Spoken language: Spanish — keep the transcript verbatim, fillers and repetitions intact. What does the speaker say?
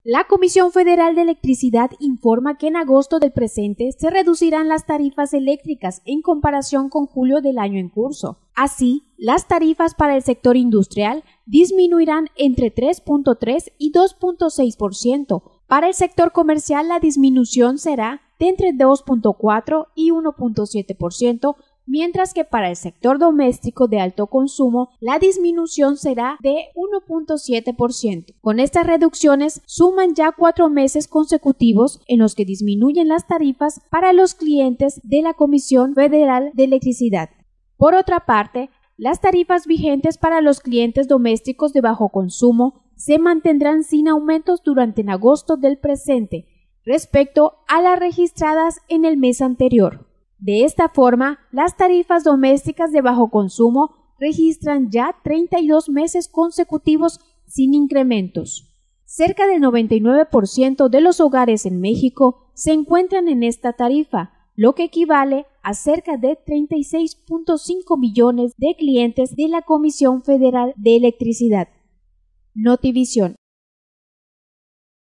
La Comisión Federal de Electricidad informa que en agosto del presente se reducirán las tarifas eléctricas en comparación con julio del año en curso. Así, las tarifas para el sector industrial disminuirán entre tres punto tres y dos punto seis por ciento. Para el sector comercial, la disminución será de entre dos punto cuatro y uno punto siete por ciento, mientras que para el sector doméstico de alto consumo la disminución será de uno punto siete por ciento. Con estas reducciones suman ya cuatro meses consecutivos en los que disminuyen las tarifas para los clientes de la Comisión Federal de Electricidad. Por otra parte, las tarifas vigentes para los clientes domésticos de bajo consumo se mantendrán sin aumentos durante en agosto del presente respecto a las registradas en el mes anterior. De esta forma, las tarifas domésticas de bajo consumo registran ya treinta y dos meses consecutivos sin incrementos. Cerca del noventa y nueve por ciento de los hogares en México se encuentran en esta tarifa, lo que equivale a cerca de treinta y seis punto cinco millones de clientes de la Comisión Federal de Electricidad. Notivisión.